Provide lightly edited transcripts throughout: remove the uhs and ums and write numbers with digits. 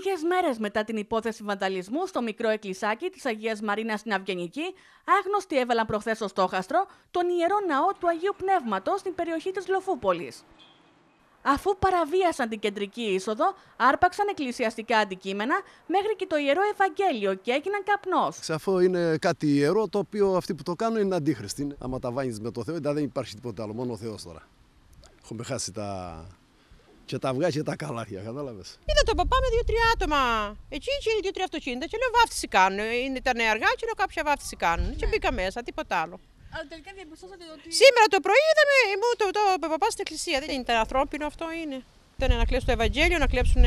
Λίγες μέρες μετά την υπόθεση βανταλισμού στο μικρό εκκλησάκι της Αγίας Μαρίνας στην Αυγενική, άγνωστοι έβαλαν προχθές στο στόχαστρο τον Ιερό Ναό του Αγίου Πνεύματος στην περιοχή της Λοφούπολης. Αφού παραβίασαν την κεντρική είσοδο, άρπαξαν εκκλησιαστικά αντικείμενα μέχρι και το Ιερό Ευαγγέλιο και έγιναν καπνός. Αυτό είναι κάτι ιερό, το οποίο αυτοί που το κάνουν είναι αντίχρηστοι. Άμα τα βάνεις με το Θεό, δεν υπάρχει τίποτα άλλο, μόνο ο Θεός τώρα. Έχουμε χάσει και τα αυγά και τα καλάρια, κατάλαβες. Είδα τον παπά με 2-3 άτομα. Εκεί και 2-3 αυτοκίνητα και λέω βάφτιση κάνουν. Ήταν αργά και λέω κάποια βάφτιση κάνουν. Και μπήκα μέσα, τίποτα άλλο. Αλλά τελικά διαπιστώσατε ότι. Σήμερα το πρωί είδαμε το παπά στην εκκλησία. Δεν ήταν ανθρώπινο αυτό, είναι. Ήταν να κλέψουν το Ευαγγέλιο, να κλέψουν.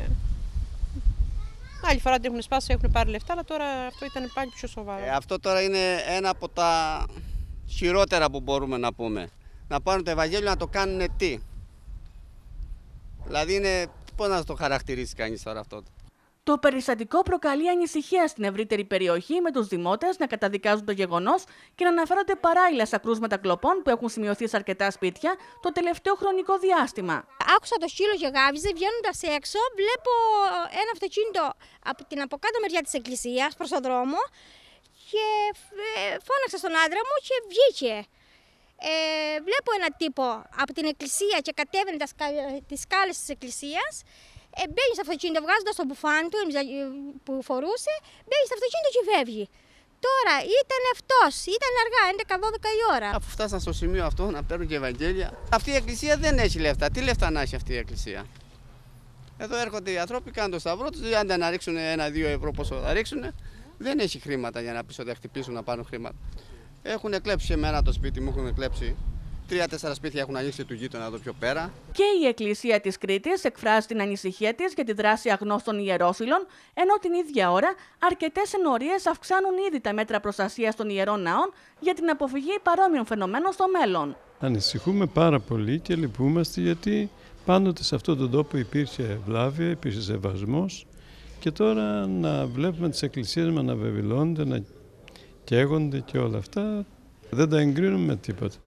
Άλλη φορά την έχουν σπάσει, έχουν πάρει λεφτά, αλλά τώρα αυτό ήταν πάλι πιο σοβαρό. Αυτό τώρα είναι ένα από τα χειρότερα που μπορούμε να πούμε. Να πάρουν το Ευαγγέλιο να το κάνουν τι. Δηλαδή είναι, πώς να το χαρακτηρίσει κανείς τώρα αυτό. Το περιστατικό προκαλεί ανησυχία στην ευρύτερη περιοχή, με τους δημότες να καταδικάζουν το γεγονός και να αναφέρονται παράλληλα στα κρούσματα κλοπών που έχουν σημειωθεί σε αρκετά σπίτια το τελευταίο χρονικό διάστημα. Άκουσα το σκύλο και γάβιζε, βγαίνοντας έξω, βλέπω ένα αυτοκίνητο από την από κάτω μεριά της εκκλησίας προς τον δρόμο και φώναξα στον άντρα μου και βγήκε. Βλέπω έναν τύπο από την εκκλησία και κατέβαινε τις σκάλες της εκκλησίας. Μπαίνει στο αυτοκίνητο βγάζοντας το μπουφάν του που φορούσε, μπαίνει στο αυτοκίνητο και φεύγει. Τώρα ήταν αυτός, ήταν αργά, 11-12 η ώρα. Αφού φτάσαν στο σημείο αυτό να παίρνουν και Ευαγγέλια. Αυτή η εκκλησία δεν έχει λεφτά. Τι λεφτά να έχει αυτή η εκκλησία. Εδώ έρχονται οι άνθρωποι, κάνουν το σταυρό τους, αν δεν ρίξουν 1-2 ευρώ πόσο θα ρίξουν, δεν έχει χρήματα για να πεις ότι θα χτυπήσουν να πάρουν χρήματα. Έχουν κλέψει εμένα το σπίτι μου, έχουν κλέψει. 3-4 σπίτια έχουν ανοίξει του γείτονα εδώ πιο πέρα. Και η Εκκλησία της Κρήτης εκφράζει την ανησυχία της για τη δράση αγνώστων ιερόσυλων, ενώ την ίδια ώρα αρκετές ενορίες αυξάνουν ήδη τα μέτρα προστασίας των ιερών ναών για την αποφυγή παρόμοιων φαινομένων στο μέλλον. Ανησυχούμε πάρα πολύ και λυπούμαστε, γιατί πάντοτε σε αυτόν τον τόπο υπήρχε βλάβεια, υπήρχε σεβασμός, και τώρα να βλέπουμε τις εκκλησίες μας να βεβηλώνονται, να καίγονται και όλα αυτά, δεν τα εγκρίνουμε με τίποτα.